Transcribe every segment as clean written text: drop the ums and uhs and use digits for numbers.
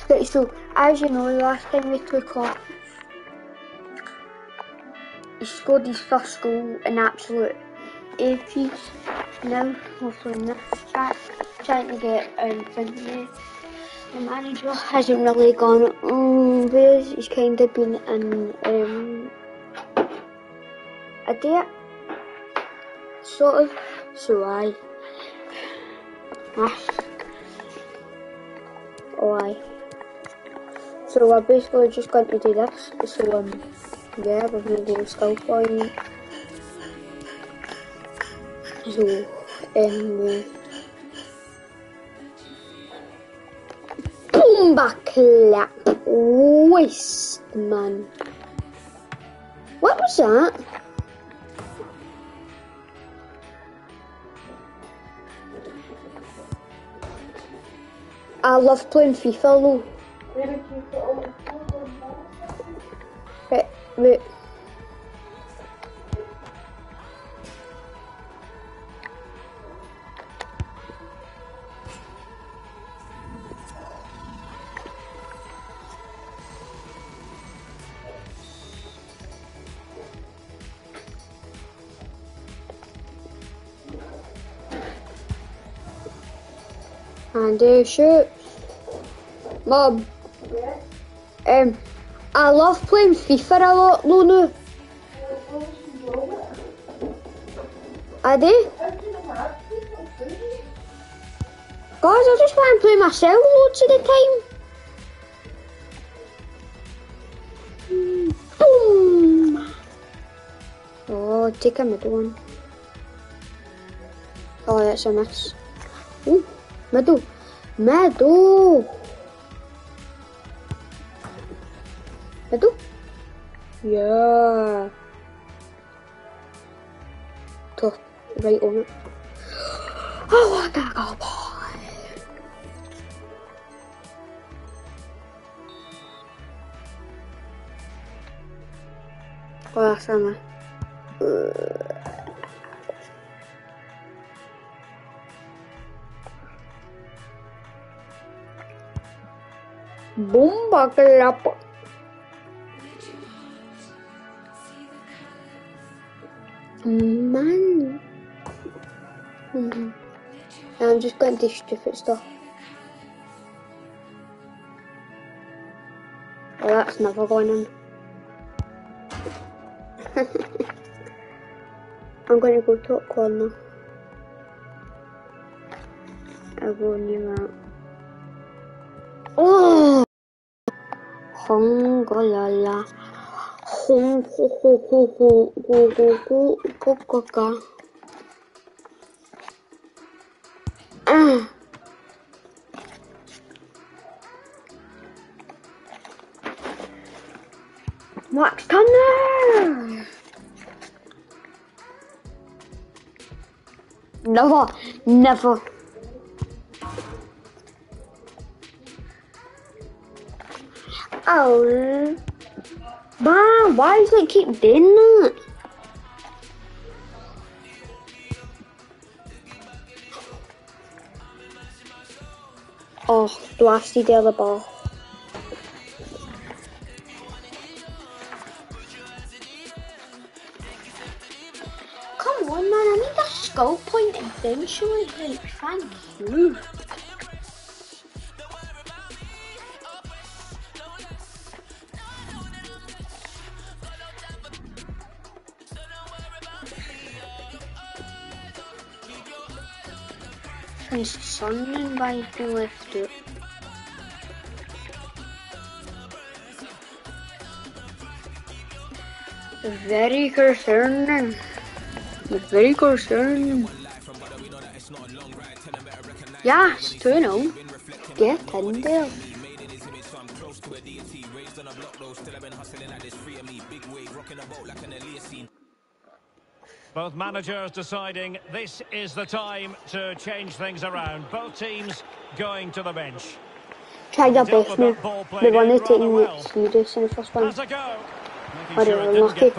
Right, so as you know, the last time we took off, he scored his first goal in absolute apiece. Now, hopefully in this track, trying to get Finlay. The manager hasn't really gone where he's kind of been in a date, sort of. So aye. So we're basically just going to do this. So yeah, we're going to do the skill point. So boom back clap. Waste man. What was that? I love playing FIFA though. Wait. And shoot. Mom. Yeah? I love playing FIFA a lot though now. I do? Guys, I just want to play myself loads of the time. Boom! Oh, take a middle one. Oh, that's a miss. Ooh, middle. Middle! Yeah. Tough. Right on it. Oh, I gotta go, boy. Oh, that's a miss. Bomba clap. Man. I'm just going to do stupid stuff. Oh, that's never going in. I'm going to go top corner. I'll go near that. Oh! Hongolala. Hong ho ho ho ho ho ho ho ho ho ho. Max Turner! Never. Oh, man, why does it keep doing that? Oh, blasted the other ball. Come on, man, I need a skull point eventually, like, thank you. Something might be left it. Very concerning. Very concerning. Yes, 2-0. Get in there. Both managers deciding this is the time to change things around. Both teams going to the bench. Tried their best now. They wanted to take it serious in the first one. But they were unlucky.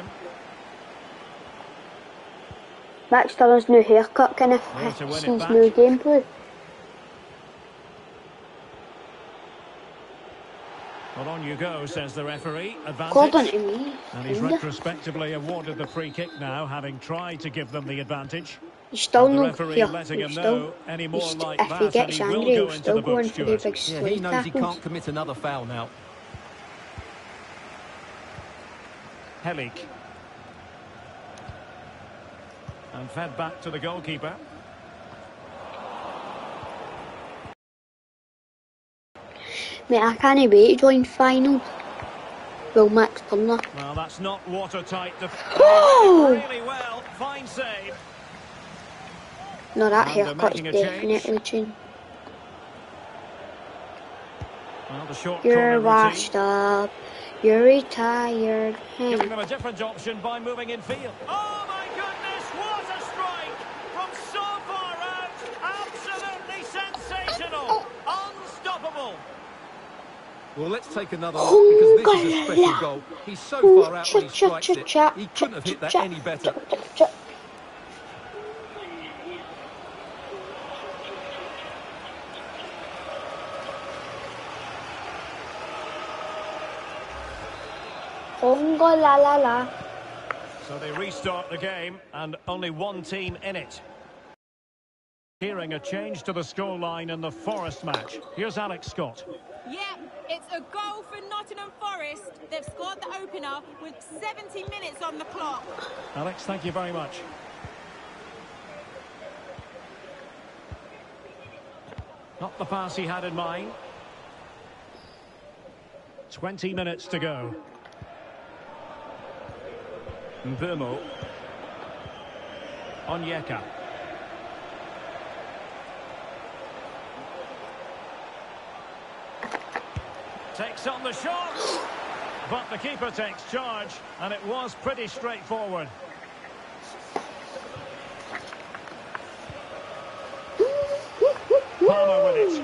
Max Turner's new haircut kind of fits his new gameplay. Well, on you go, says the referee. Called on Advantage. to me. And he's retrospectively awarded the free kick now, having tried to give them the advantage. He's still The no referee here. letting him He's know any more like if he that, and gets he will angry, go he's into still the book, going for the Stuart. big Yeah, slide he knows he tackles. can't commit another foul now. Helik. And fed back to the goalkeeper. Mate, I can't wait to join final. Will Max Turner. Well, that's not watertight. Oh! Really well. Fine save. No, that And they're haircut's making a change. definitely changed. Well, the short You're corner washed routine. up. You're retired. Giving them a different option by moving in field. Oh my goodness, what a strike! From so far out, absolutely sensational! Unstoppable! Well, let's take another look, because this is a special goal. He's so far out when he strikes it, he couldn't have hit that any better. Congo la la la. So they restart the game, and only one team in it. Hearing a change to the scoreline in the Forest match. Here's Alex Scott. Yeah, it's a goal for Nottingham Forest. They've scored the opener with 70 minutes on the clock. Alex, thank you very much. Not the pass he had in mind. 20 minutes to go. Mbeumo. Onyeka. Takes on the shot, but the keeper takes charge, and it was pretty straightforward. Palmer with it.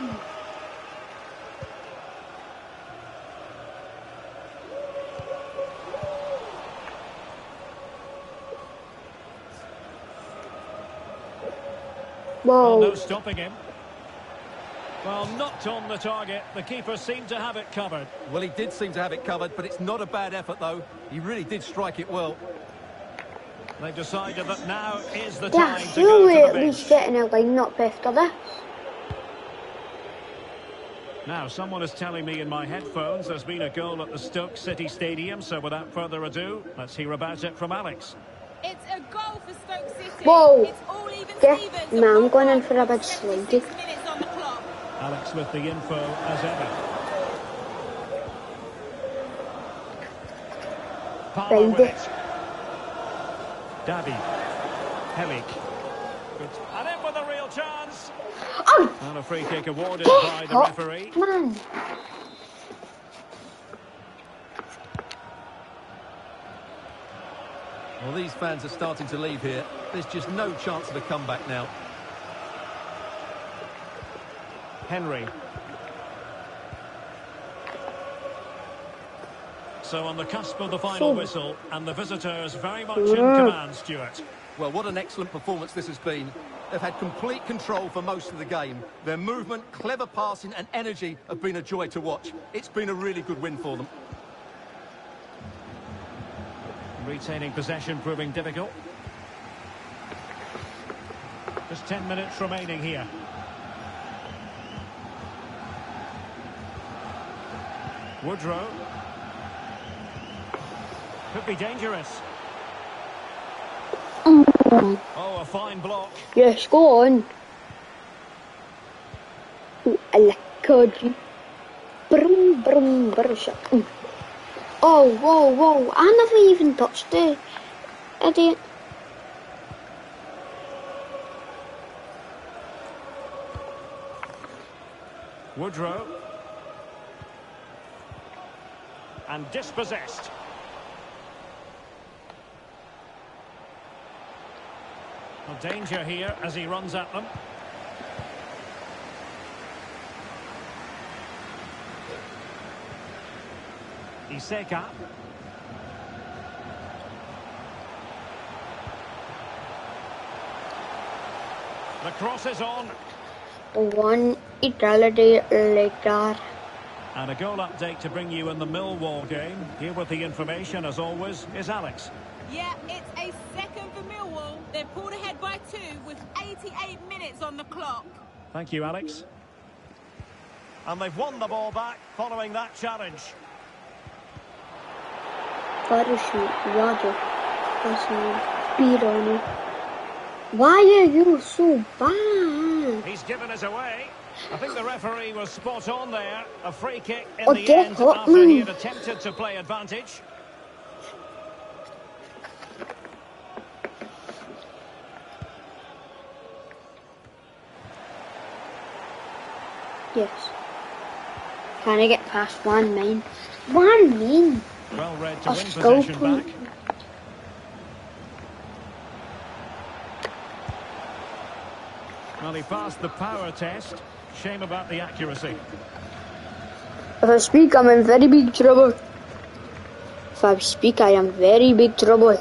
Whoa. Well, no stopping him. Well, not on the target. The keeper seemed to have it covered. Well, he did seem to have it covered, but it's not a bad effort, though. He really did strike it well. They've decided that now is the Yeah, time to go surely to at the least bench. getting a line-up after this. Now, someone is telling me in my headphones there's been a goal at the Stoke City Stadium, so without further ado, let's hear about it from Alex. It's a goal for Stoke City. Whoa. It's all even Yeah, Stevens. man, I'm going in for a bit 76 slidey. minutes on the clock. Alex with the info as ever. Palmer with it. Davi. Helik. Good. And in with a real chance. Oh! And a free kick awarded by the referee. Man. Well, these fans are starting to leave here. There's just no chance of a comeback now. Henry. So on the cusp of the final whistle, and the visitors very much in command, Stuart. Well, what an excellent performance this has been. They've had complete control for most of the game. Their movement, clever passing and energy have been a joy to watch. It's been a really good win for them. Retaining possession proving difficult. Just 10 minutes remaining here. Woodrow. Could be dangerous. Oh, a fine block. Yes, go on. Ooh, I like Koji. Brum, brum, brum, shot. Oh, whoa, whoa. I never even touched it. Idiot. Woodrow. And dispossessed. Well, danger here as he runs at them. Iseka. The cross is on. One eternity later. And a goal update to bring you in the Millwall game. Here with the information, as always, is Alex. Yeah, it's a second for Millwall. They've pulled ahead by 2 with 88 minutes on the clock. Thank you, Alex. And they've won the ball back following that challenge. Roger. Beat on him. Why are you so bad? He's given us away. I think the referee was spot on there. A free kick in Oh, the get end hot, after he man. had attempted to play advantage. Yes. Can I get past 1 main? 1 main? Well read to A win skull possession point. back. Well, he passed the power test. Shame about the accuracy. If I speak, I'm in very big trouble. If I speak, I am very big trouble.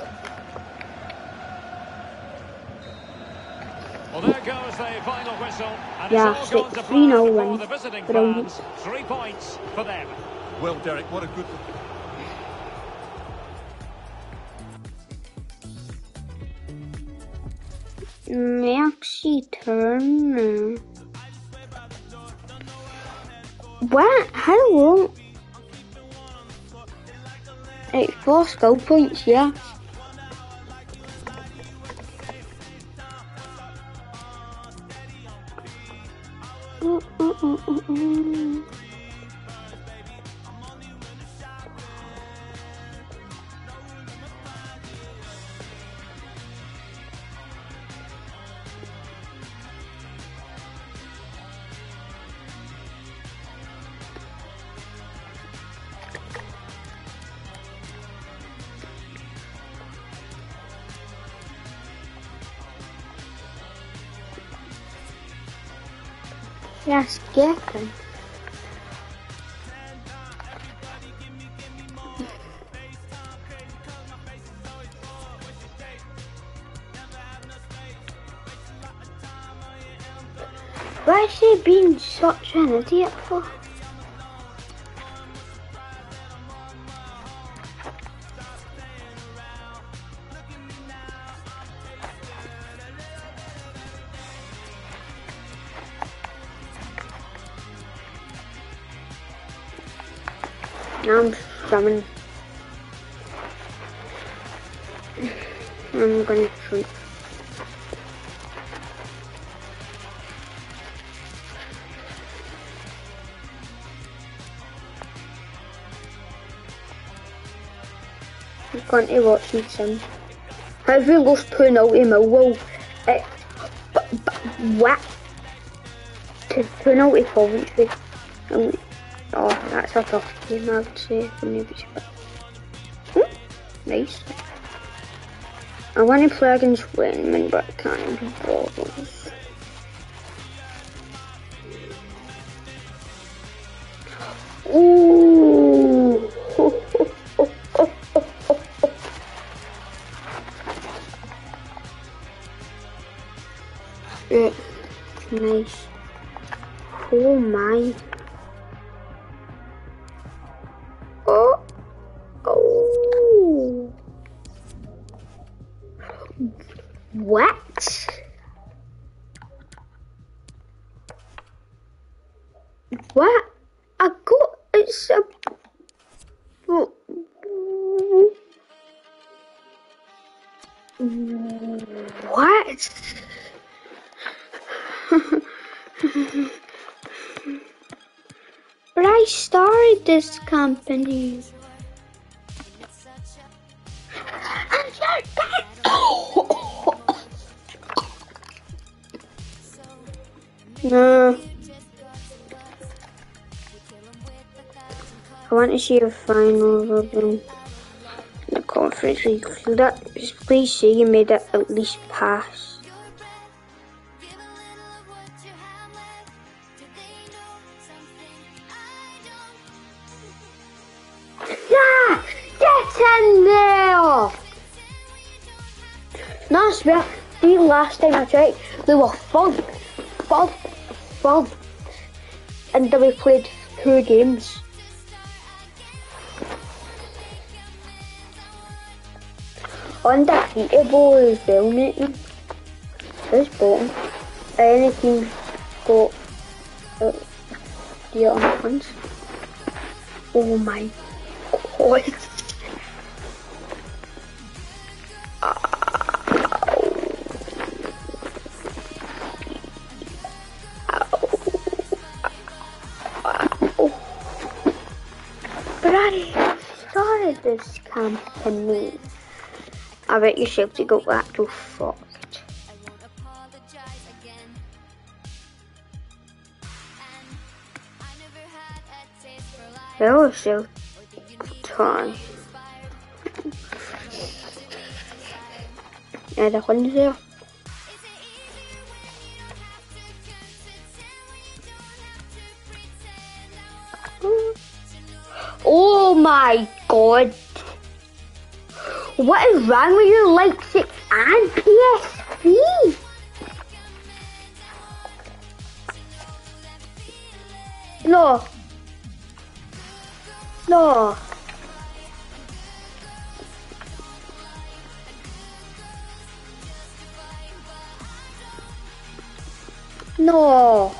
Well, there goes the final whistle. And Yeah, it's all gone to 3-0 plan for win. the visiting Brilliant. fans. 3 points for them. Well, Derek, what a good... Maxi Turner. What? How long? 4 skill points, yeah. Yes, getting. Why is he being such an idiot for? I'm coming. I'm gonna shoot. I'm going to watch me some. Have we lost 2-0 to Millwall? What? 2-0 to Coventry. Oh, that's a tough game, I would say. Nice. I want to play against Wenman, but I can't be bothered. Ooh. Yeah. Nice. Oh my. Oh. Oh. What? What? I got it's a what? But I started this company. No. I want to see a final of them in the Conference League. Please say you made it at least pass. Yeah! Get in there! No, I swear, the last time I checked, they were third. And then we played 2 games. Undefeatable as well, mate. Who's bottom? Any team got the other ones? Oh my god. But I started this campaign. I bet you Celtic got that to fucked. Hello, Celtic. Time. Ja, da konnte sie. Oh my god. What is wrong with your Leipzig and PSV? No. No. No.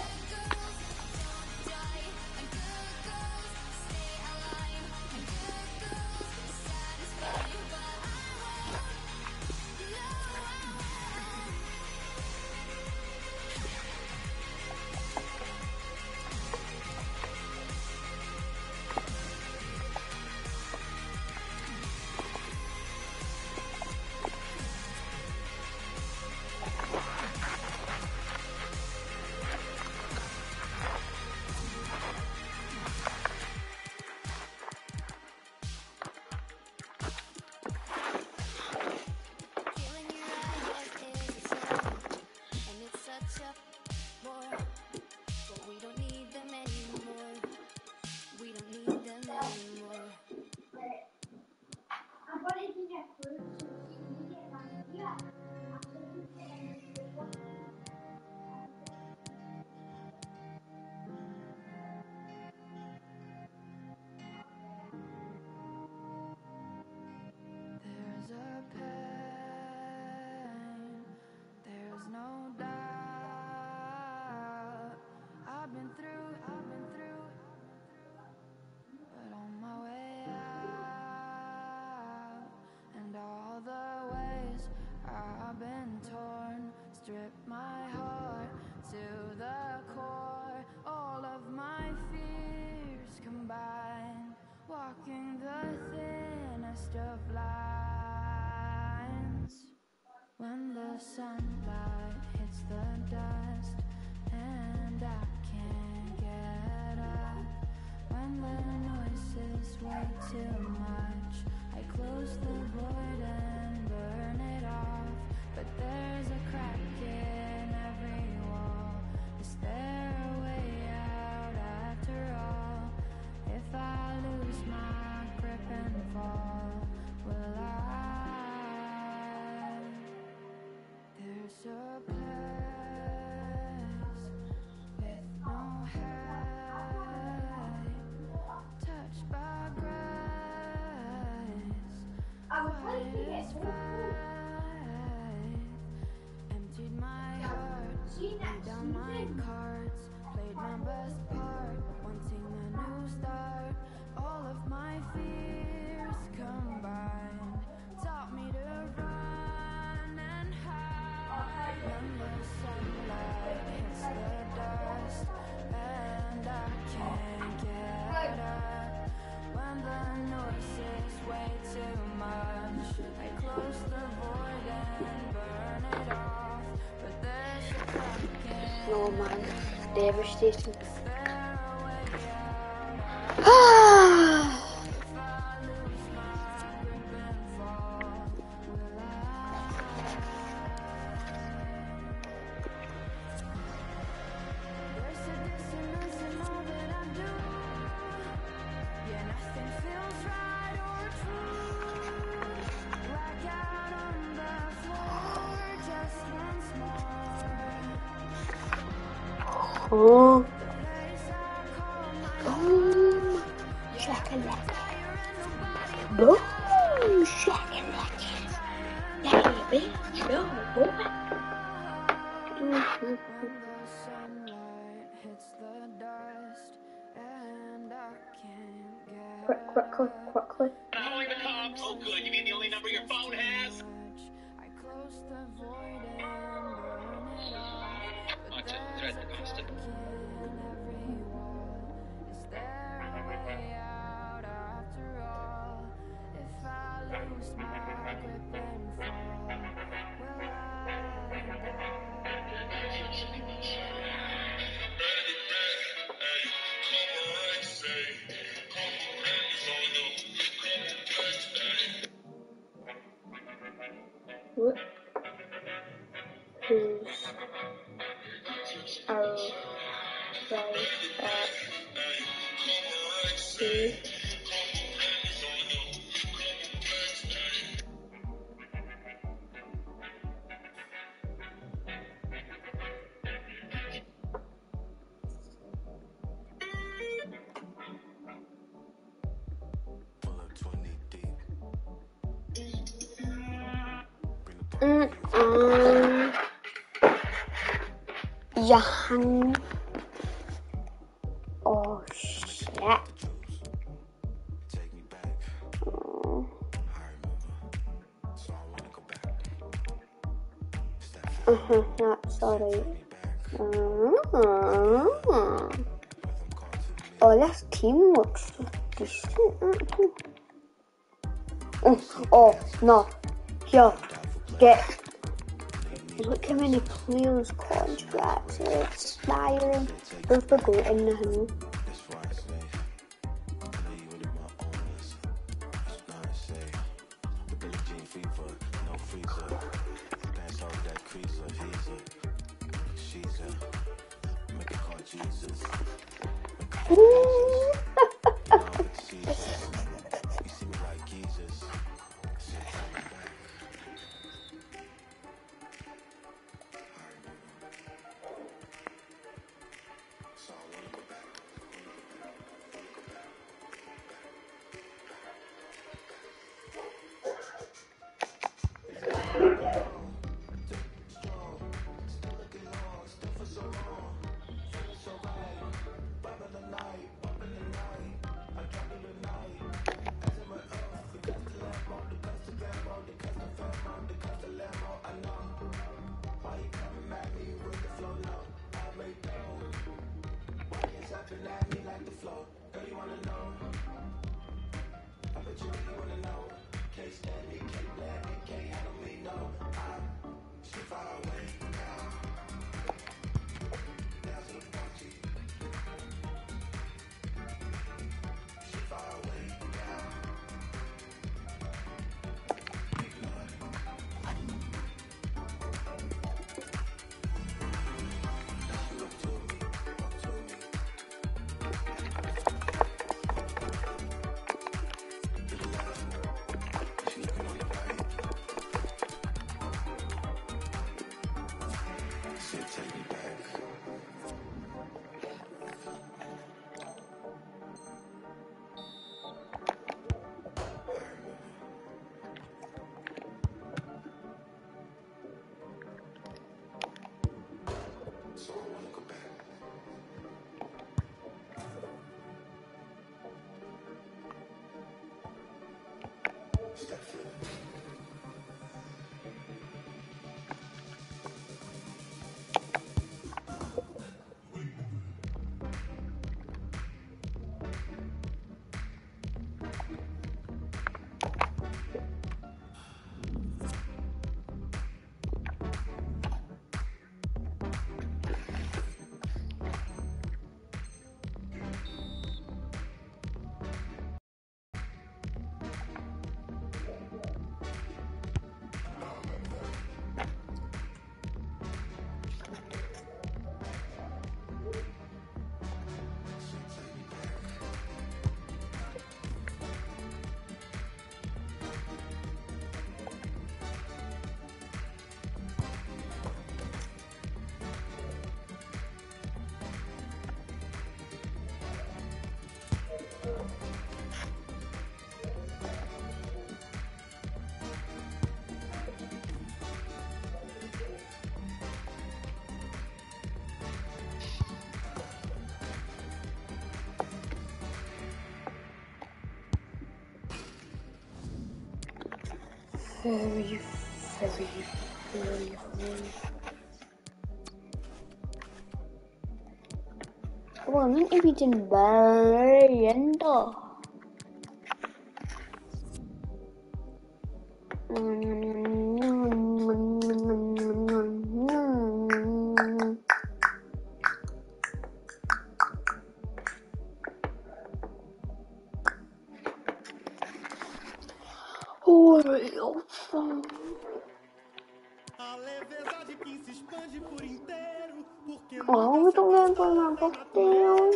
When the sunlight hits the dust and I can't get up, when the noise is way too much, I close the void and burn it off. But there's a crack in every wall. Is there a way out after all? If I lose my grip and fall, will I? There's a place with no height, touched by grace, quiet as faith. Emptied my heart, laid down my cards, played my best part, wanting a new start. All of my fears combined taught me to run and hide. When the sunlight hits the dust and I can't get up, when the noise is way too much, I close the void and burn it off. But there's a crack in. No man, devastating. Is there a way out? Ah. If I lose my grip and fall, will I? There's a dissonance in all that I do. Yeah, nothing feels right or true. Black out on the floor just once more. Oh. Place I call my Oh. Boom! Second matches. Yeah, bitch. Go, boy. When the sunlight hits the dust and I can't get Quickly. Calling the cops. Oh, good. You mean the only number your phone has? I close the void and burn it off. But there's a crack in every wall. Is there a way out after all? If I lose my grip and fall, will I die? What? Who's our right C? Johan. Oh shit. That's alright. Oh, this team looks decent. Oh no. Here, get. Look how many players contracts are expiring. They're forgotten now. very, very, very. Well, I'm meant to be doing very ender. Oh, we don't have my book down.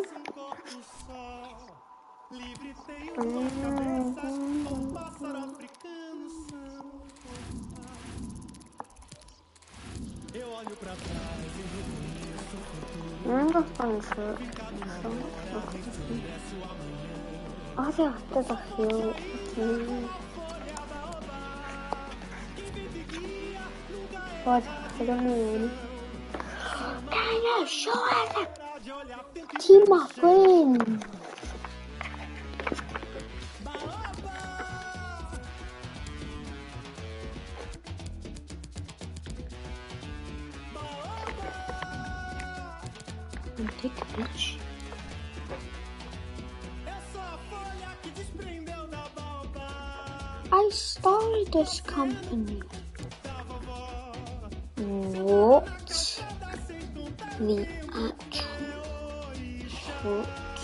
I'm just going to oh, there's a hill. What? I don't know. Daniel, show us Team McQueen. Take a bitch. I started this company. What? The actual what?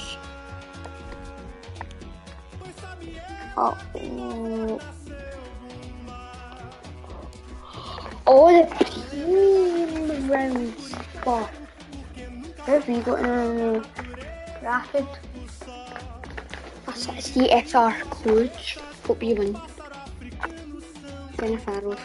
Oh, the team round spot. Where have you got Rapid? That's CFR coach. Hope you win. Jennifer off.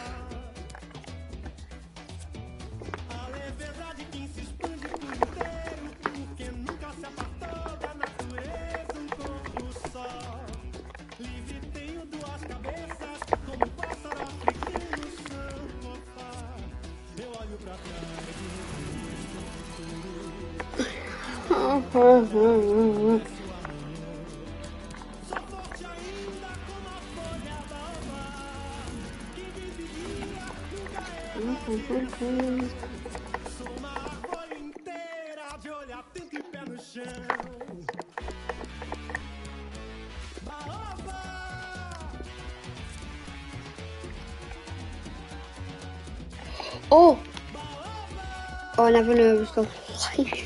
Oh! Oh, I never knew I was still live.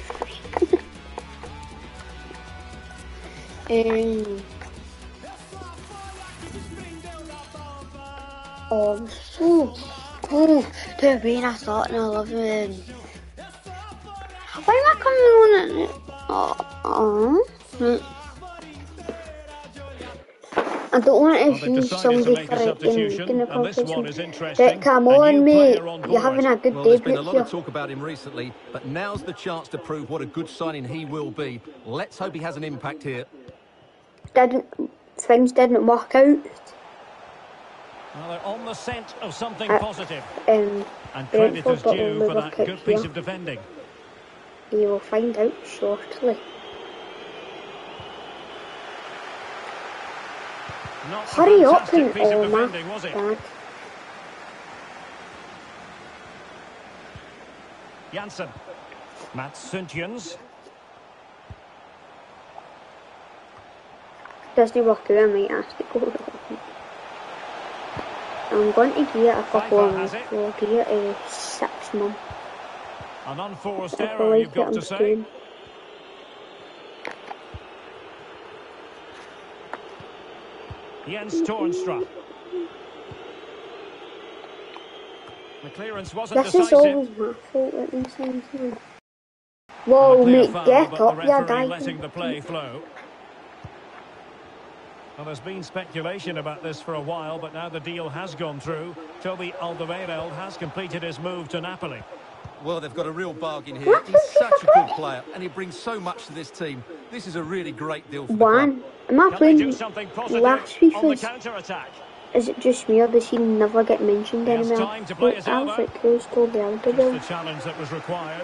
Oh, so cool to be in a starting 11. Why am I coming on it? I don't want to see somebody correcting the competition. But come on, mate. You're having a good Well, day. there's been a lot of talk about him recently, but now's the chance to prove what a good signing he will be. Let's hope he has an impact here. Things didn't work out. Well, they're on the scent of something positive. And credit is due for that good piece of defending. You will find out shortly. Hurry up and oh my God. Janssen. Mats Sundjens. Doesn't work out, I might ask to go. I'm going to give it a couple of months. I'll give it a 6 months. An unforced error, you've got to say. Jens Toornstra. The clearance wasn't decisive. This is always my fault at the same time. Whoa, mate, get up, yeah, guy. Letting the play flow. Well, there's been speculation about this for a while, but now the deal has gone through. Toby Alderweireld has completed his move to Napoli. Well, they've got a real bargain here. He's such a good player, and he brings so much to this team. This is a really great deal for the club. Am I playing last week? On the counter-attack? Is it just me, or does he never get mentioned anymore? Time to play his elbow. Just the challenge that was required.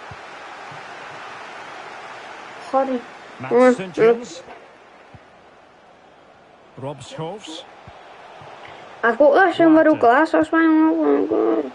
Hurry. Mats Sundjens. Rob Schoofs. I've got this in middle glass, that's why I'm not going good.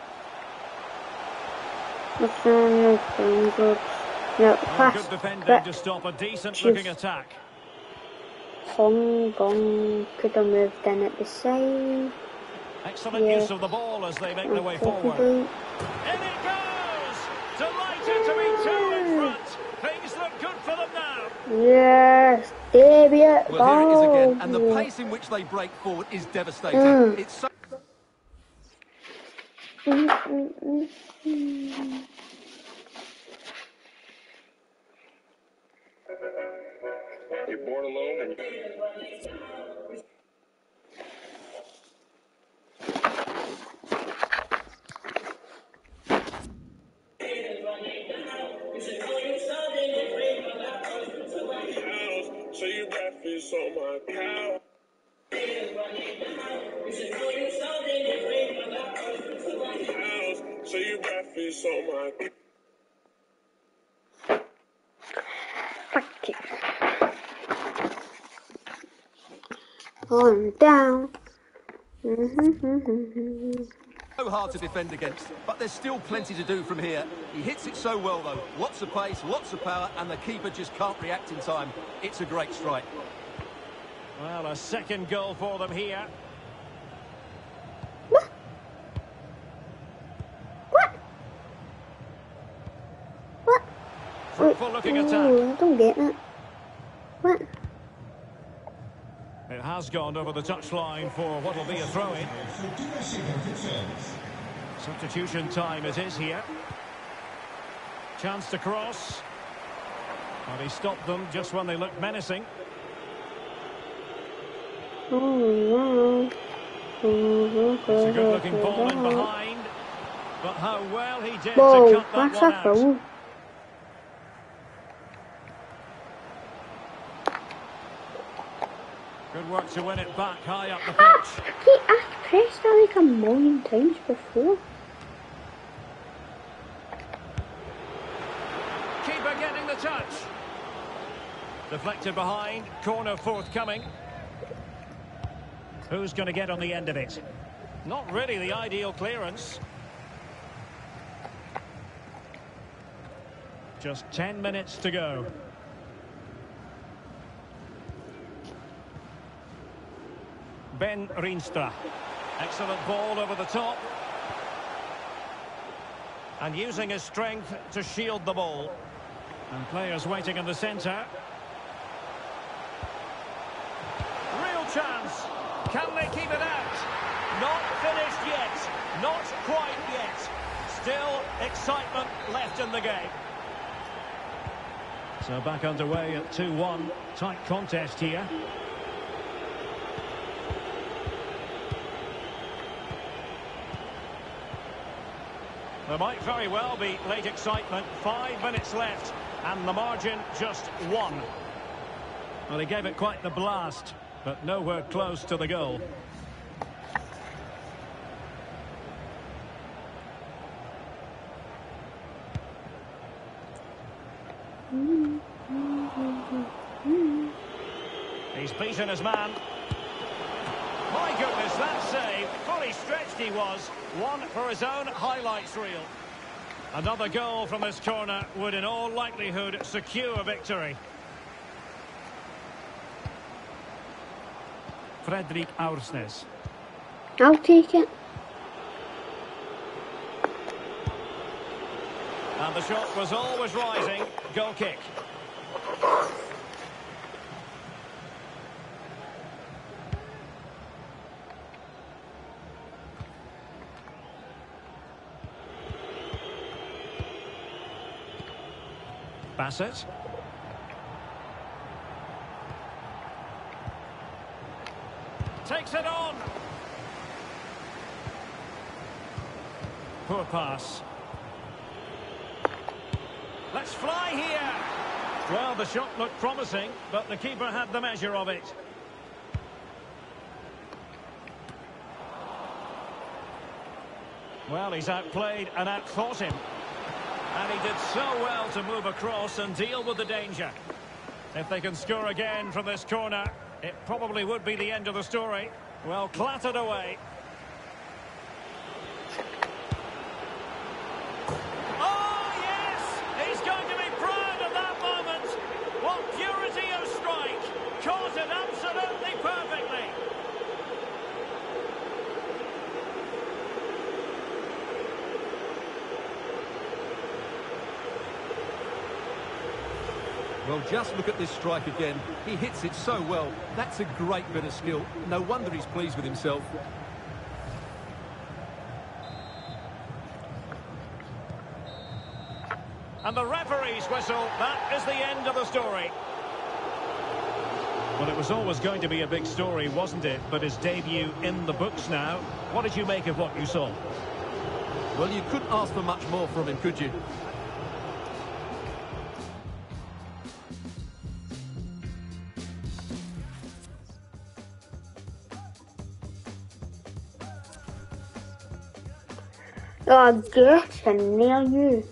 That's not good. No, pass. Good defending to stop a decent-looking attack. Hong Kong could have moved in at the side. Excellent use of the ball as they make their way forward. In it goes! Delighted to be two in front. Things look good for them now. Yes, debut. Well, here it is again, and the pace in which they break forward is devastating. It's so... You're born alone and so you breakfast on my couch. So you breakfast on my couch. Fuck you. On down. So hard to defend against, but there's still plenty to do from here. He hits it so well, though. Lots of pace, lots of power, and the keeper just can't react in time. It's a great strike. Well, a second goal for them here. What? Fruitful looking attack. I don't get it. What? It has gone over the touchline for what will be a throw-in. Substitution time it is here. Chance to cross. And he stopped them just when they looked menacing. It's a good-looking ball in behind. But how well he did to cut that one out. Good work to win it back high up the pitch. I pressed that like a million times before. Keeper getting the touch. Deflected behind, corner forthcoming. Who's going to get on the end of it? Not really the ideal clearance. Just 10 minutes to go. Ben Rienstra. Excellent ball over the top. And using his strength to shield the ball. And players waiting in the centre. Real chance. Can they keep it out? Not finished yet. Not quite yet. Still excitement left in the game. So back underway at 2-1. Tight contest here. There might very well be late excitement. 5 minutes left, and the margin just 1. Well, he gave it quite the blast, but nowhere close to the goal. He's beaten his man. My goodness, that save. Fully stretched he was. One for his own highlights reel. Another goal from this corner would in all likelihood secure victory. Fredrik Aursnes. I'll take it. And the shot was always rising. Goal kick. Bassett. Takes it on. Poor pass. Let's fly here. Well, the shot looked promising, but the keeper had the measure of it. Well, he's outplayed and outthought him. And he did so well to move across and deal with the danger. If they can score again from this corner, it probably would be the end of the story. Well, clattered away. Oh, yes! He's going to be proud of that moment. What purity of strike. Caught it absolutely perfectly. Well, just look at this strike again. He hits it so well. That's a great bit of skill. No wonder he's pleased with himself. And the referee's whistle, that is the end of the story. Well, it was always going to be a big story, wasn't it? But his debut in the books now. What did you make of what you saw? Well, you couldn't ask for much more from him, could you? Oh, get and nail you.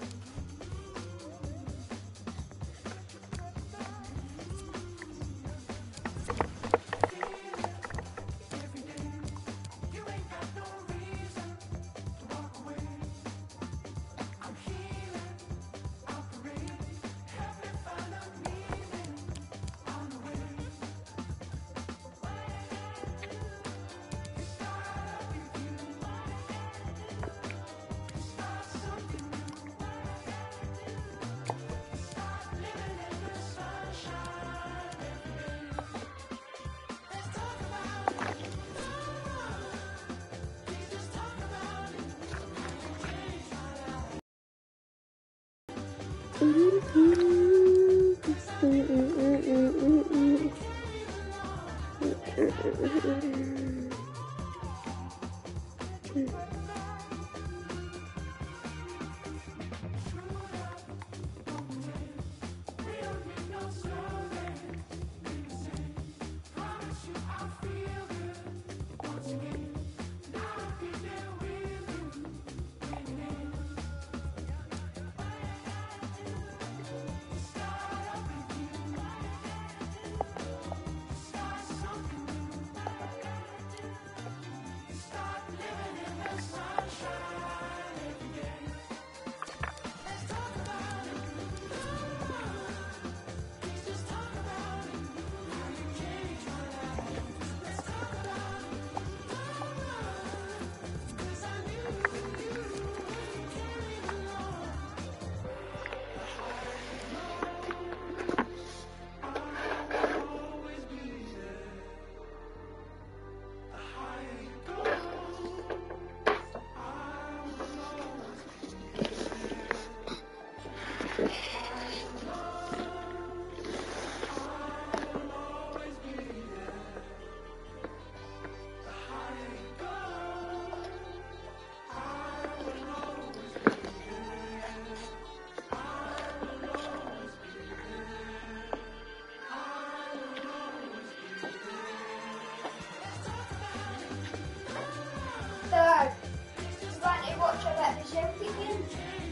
Dad, do you want to watch about the Celtic game?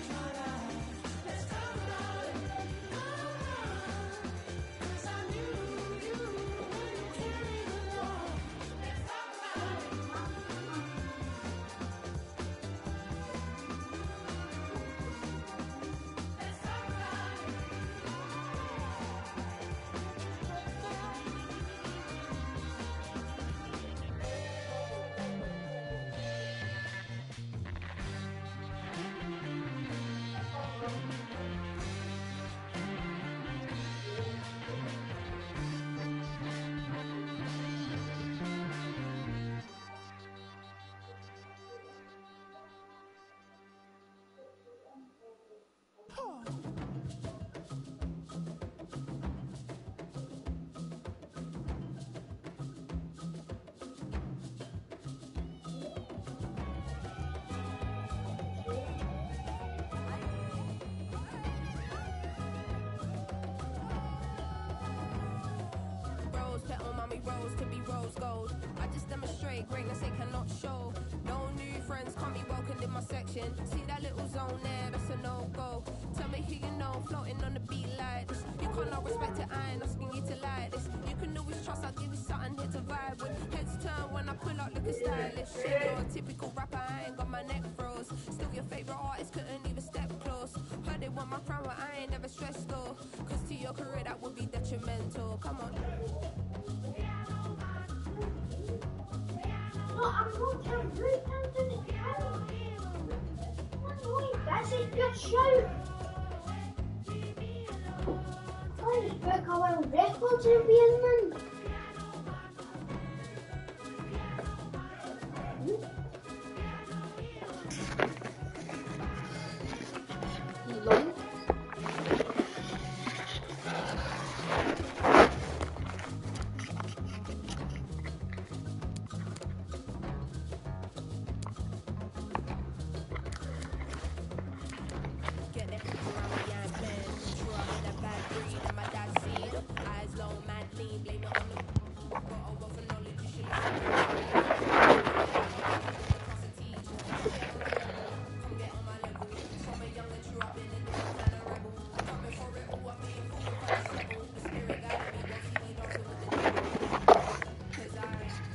Rose to be rose gold. I just demonstrate greatness they cannot show. No new friends can't be welcomed in my section. See that little zone there, that's a no-go. Tell me who you know, floating on the beat like this. You can't not respect it, I ain't asking you to like this. You can always trust, I'll give you something here to vibe with. Heads turn when I pull could be detrimental. Come on. No, I'm not telling you. I'm doing it. That's it, just shout. I just broke our own records in Vietnam. Long. Get the heat around me and plan. Sure I'm in a bad breed and my dad's seed. Eyes low, mad lean, blame it on the got a wealth of knowledge, you should listen to me. Come get on my level. From a young and true, I've been a different kind of rebel. Coming for it all, I'm being fooled by the struggle. The spirit guided me, won't see me dancing with the devil. 'Cause I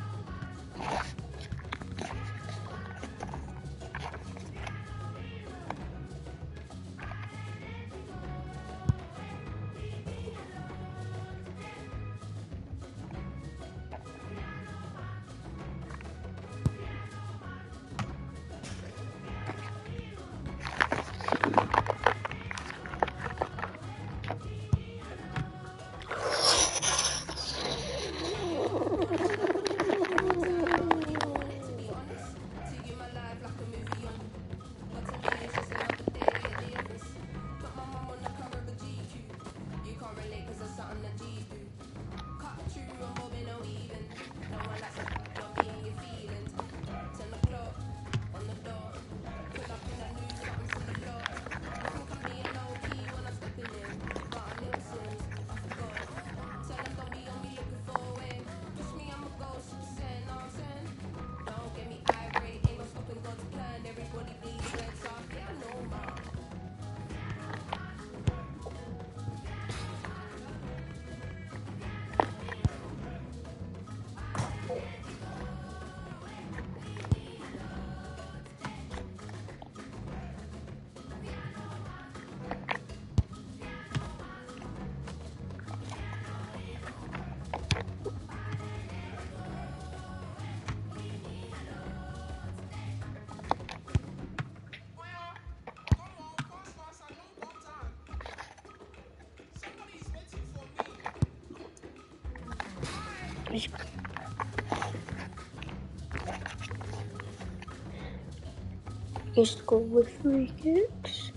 don't get me irate, ain't no stopping God's plan. Everybody bleeds red, so I know my. Just go with free kicks.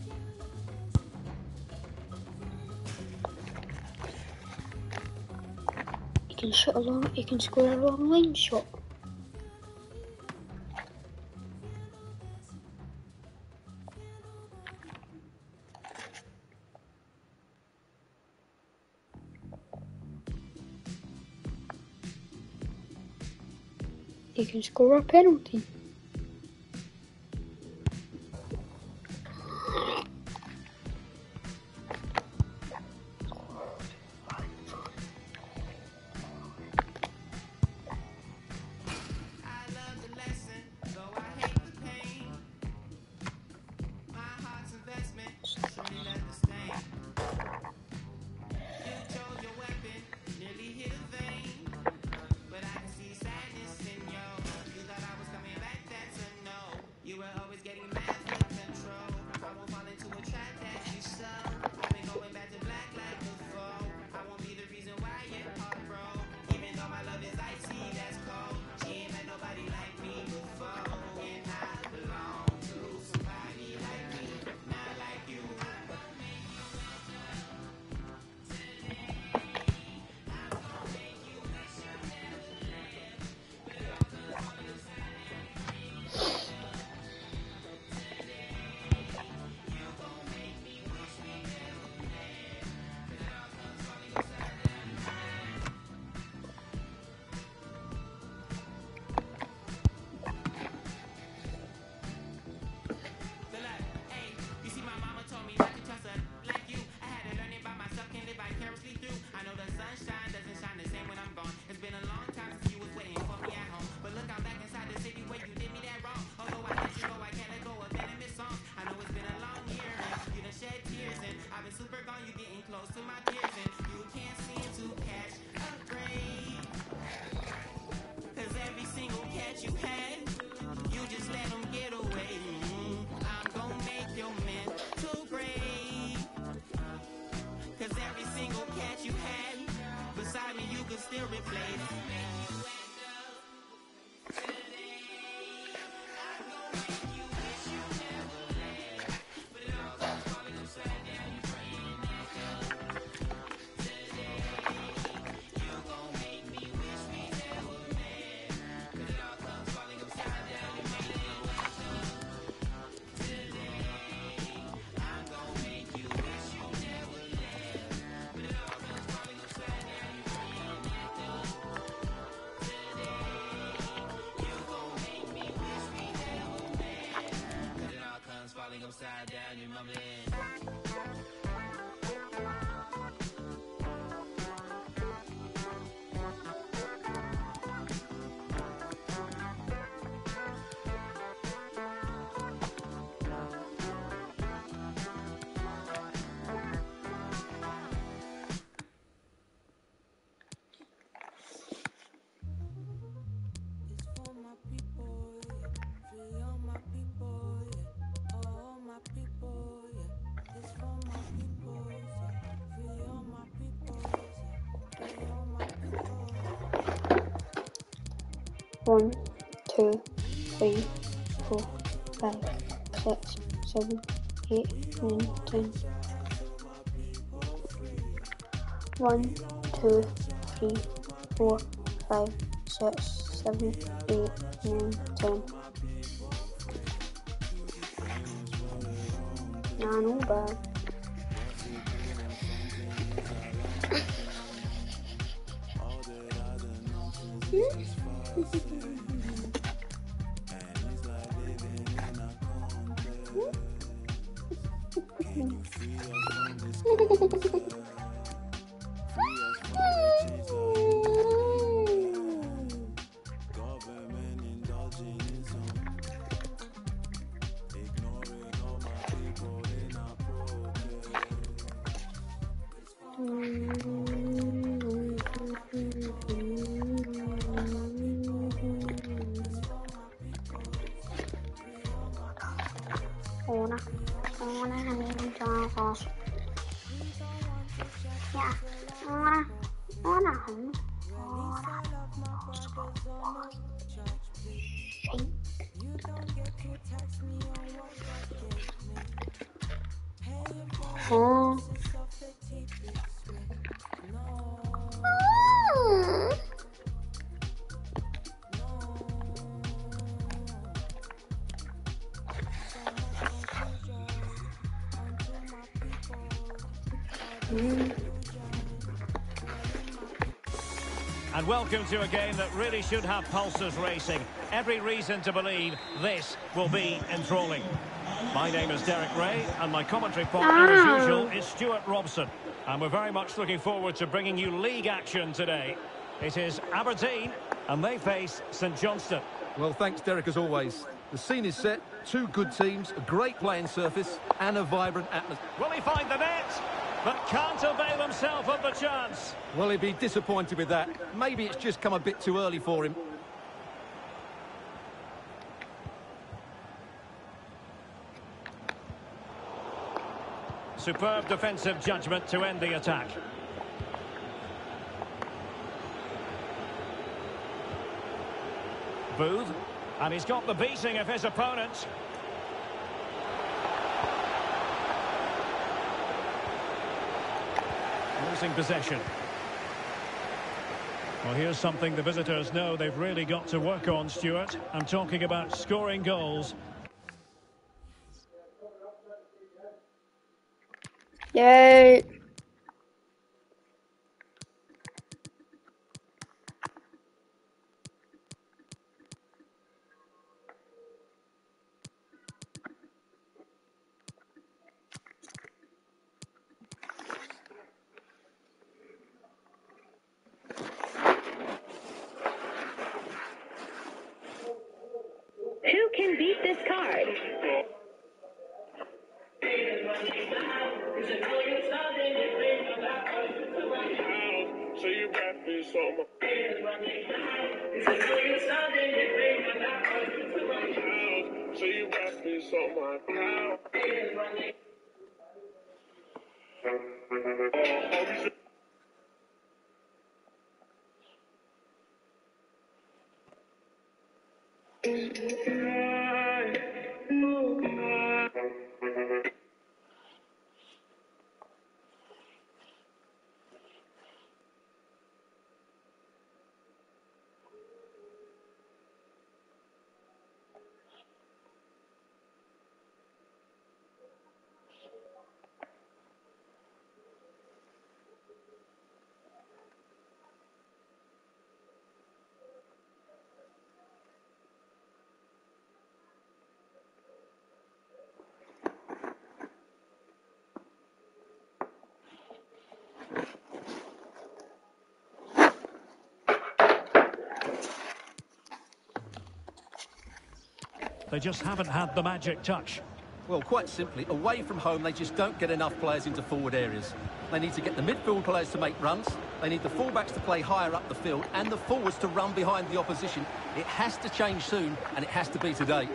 You can shot along. You can score a long line shot. You can score a penalty. But I can see sadness in you. You thought I was coming back. One, two, three, 4, 5, 6, 7, 8, 9, 10. 1, 2, 3, 4, 5, 6, 7, 8, 9, 10. Nah, no bad. And welcome to a game that really should have pulses racing. Every reason to believe this will be enthralling. My name is Derek Ray, and my commentary partner, as usual, is Stuart Robson. And we're very much looking forward to bringing you league action today. It is Aberdeen, and they face St Johnstone. Well, thanks, Derek, as always. The scene is set, two good teams, a great playing surface, and a vibrant atmosphere. Will he find the net? But can't avail himself of the chance. Well, he'd be disappointed with that. Maybe it's just come a bit too early for him. Superb defensive judgment to end the attack. Booth, and he's got the beating of his opponent. Losing possession. Well, here's something the visitors know they've really got to work on, Stuart. I'm talking about scoring goals. Yay! Who can beat this card? So you got this on my so you got this on my They just haven't had the magic touch. Well, quite simply, away from home, they just don't get enough players into forward areas. They need to get the midfield players to make runs, they need the fullbacks to play higher up the field, and the forwards to run behind the opposition. It has to change soon, and it has to be today.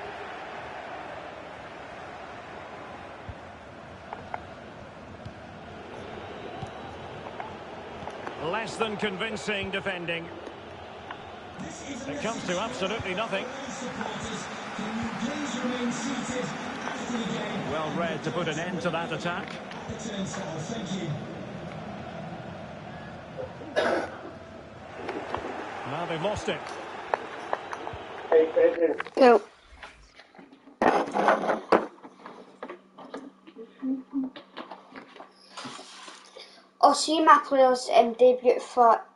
Less than convincing defending. It comes to absolutely nothing. Well read to put an end to that attack. Now they've lost it. Go. I'll see my players debut for